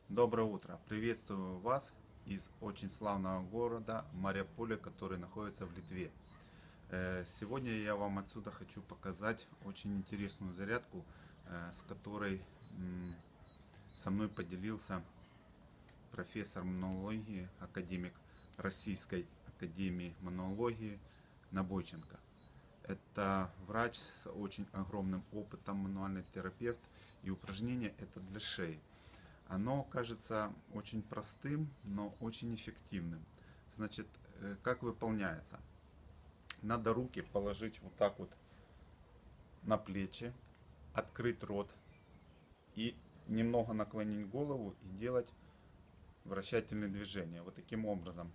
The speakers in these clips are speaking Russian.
Доброе утро! Приветствую вас из очень славного города Мариуполя, который находится в Литве. Сегодня я вам отсюда хочу показать очень интересную зарядку, с которой со мной поделился профессор мануологии, академик Российской академии мануологии Набойченко. Это врач с очень огромным опытом, мануальный терапевт, и упражнение это для шеи. Оно кажется очень простым, но очень эффективным. Значит, как выполняется? Надо руки положить вот так вот на плечи, открыть рот и немного наклонить голову и делать вращательные движения. Вот таким образом.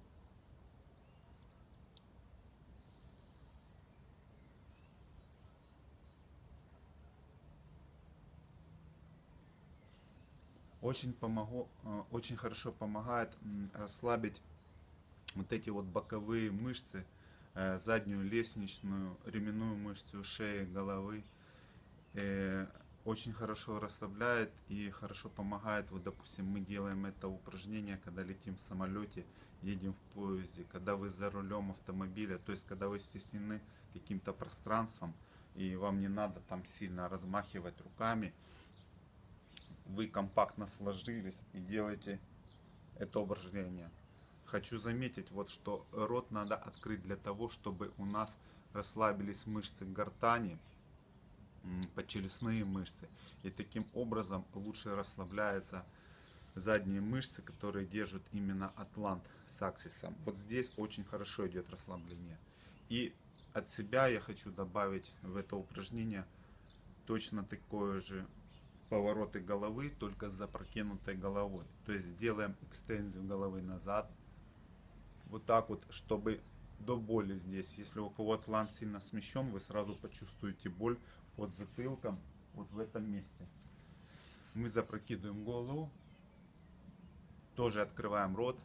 Очень хорошо помогает расслабить вот эти вот боковые мышцы, заднюю лестничную, ременную мышцу шеи, головы. Очень хорошо расслабляет и хорошо помогает. Вот, допустим, мы делаем это упражнение, когда летим в самолете, едем в поезде, когда вы за рулем автомобиля, то есть когда вы стеснены каким-то пространством и вам не надо там сильно размахивать руками, вы компактно сложились и делаете это упражнение. Хочу заметить, вот, что рот надо открыть для того, чтобы у нас расслабились мышцы гортани, подчелюстные мышцы. И таким образом лучше расслабляются задние мышцы, которые держат именно атлант с аксисом. Вот здесь очень хорошо идет расслабление. И от себя я хочу добавить в это упражнение точно такое же повороты головы, только с запрокинутой головой. То есть делаем экстензию головы назад. Вот так вот, чтобы до боли здесь. Если у кого атлант сильно смещен, вы сразу почувствуете боль под затылком, вот в этом месте. Мы запрокидываем голову, тоже открываем рот.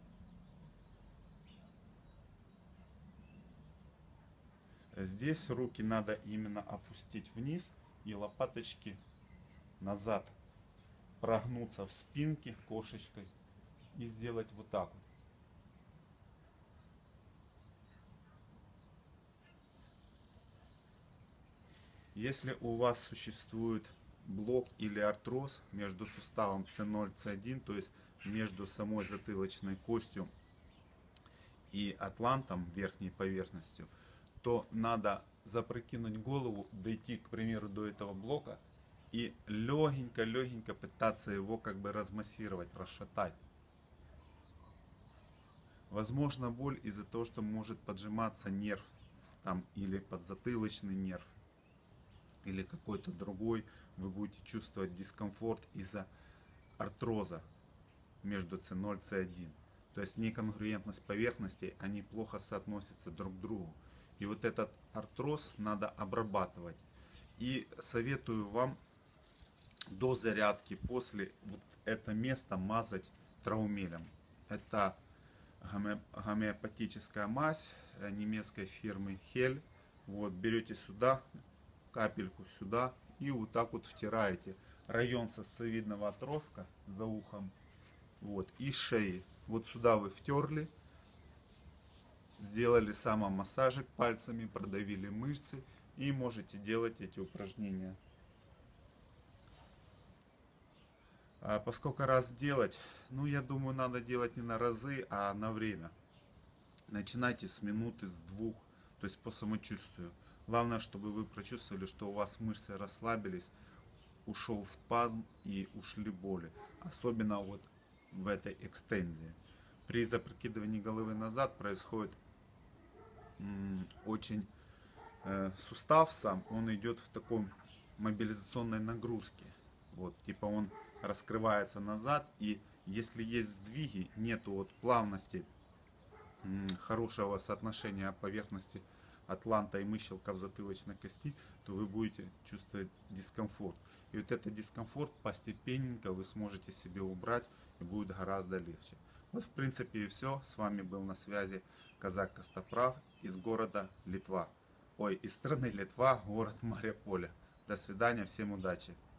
Здесь руки надо именно опустить вниз и лопаточки назад, прогнуться в спинке кошечкой и сделать вот так вот. Если у вас существует блок или артроз между суставом C0, C1, то есть между самой затылочной костью и атлантом, верхней поверхностью, то надо запрокинуть голову, дойти, к примеру, до этого блока и легенько пытаться его как бы размассировать, расшатать. Возможно, боль из-за того, что может поджиматься нерв там, или подзатылочный нерв, или какой-то другой, вы будете чувствовать дискомфорт из-за артроза между C0 и C1. То есть неконгруентность поверхностей, они плохо соотносятся друг к другу. И вот этот артроз надо обрабатывать. И советую вам до зарядки, после вот это место мазать траумелем. Это гомеопатическая мазь немецкой фирмы Хель. Вот, берете сюда, капельку сюда и вот так вот втираете район сосцевидного отростка за ухом, вот, и шеи. Вот сюда вы втерли, сделали самомассажик пальцами, продавили мышцы и можете делать эти упражнения. А поскольку раз делать, ну я думаю, надо делать не на разы, а на время. Начинайте с минуты, с двух, то есть по самочувствию. Главное, чтобы вы прочувствовали, что у вас мышцы расслабились, ушел спазм и ушли боли. Особенно вот в этой экстензии. При запрокидывании головы назад происходит очень сустав сам, он идет в такой мобилизационной нагрузке. Вот, типа он раскрывается назад, и если есть сдвиги, нету вот плавности, хорошего соотношения поверхности атланта и мыщелка в затылочной кости, то вы будете чувствовать дискомфорт. И вот этот дискомфорт постепенно вы сможете себе убрать, и будет гораздо легче. Вот в принципе и все. С вами был на связи Казак Костоправ из города Литва. Ой, из страны Литва, город Мариуполя. До свидания, всем удачи!